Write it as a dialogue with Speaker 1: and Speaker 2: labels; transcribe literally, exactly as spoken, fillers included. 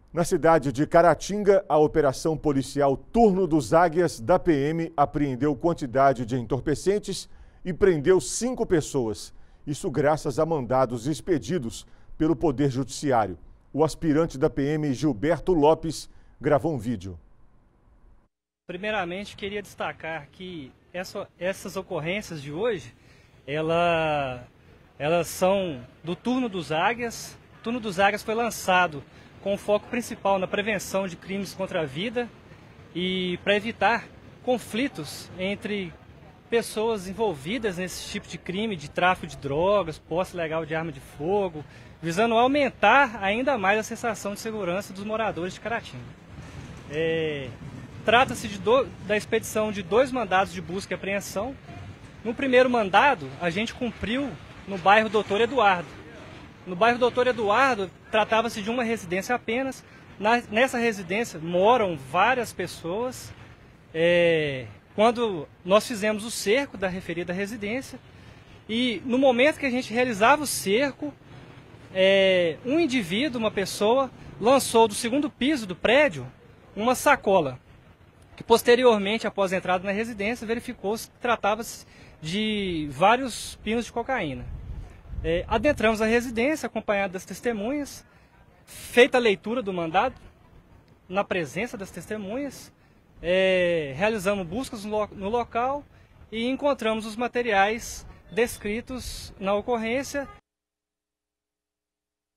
Speaker 1: Na cidade de Caratinga, a operação policial Turno dos Águias da P M apreendeu quantidade de entorpecentes e prendeu cinco pessoas. Isso graças a mandados expedidos pelo Poder Judiciário. O aspirante da P M, Gilberto Lopes, gravou um vídeo.
Speaker 2: Primeiramente, queria destacar que essa, essas ocorrências de hoje, ela, elas são do Turno dos Águias. O Turno dos Águias foi lançado com foco principal na prevenção de crimes contra a vida e para evitar conflitos entre pessoas envolvidas nesse tipo de crime, de tráfico de drogas, posse ilegal de arma de fogo, visando aumentar ainda mais a sensação de segurança dos moradores de Caratinga. É, Trata-se da expedição de dois mandados de busca e apreensão. No primeiro mandado, a gente cumpriu no bairro Doutor Eduardo. No bairro Doutor Eduardo, tratava-se de uma residência apenas. Na, nessa residência moram várias pessoas. É, quando nós fizemos o cerco da referida residência, e no momento que a gente realizava o cerco, é, um indivíduo, uma pessoa, lançou do segundo piso do prédio uma sacola, que posteriormente, após a entrada na residência, verificou-se que tratava-se de vários pinos de cocaína. É, adentramos a residência, acompanhado das testemunhas, feita a leitura do mandado, na presença das testemunhas, é, realizamos buscas no, lo no local e encontramos os materiais descritos na ocorrência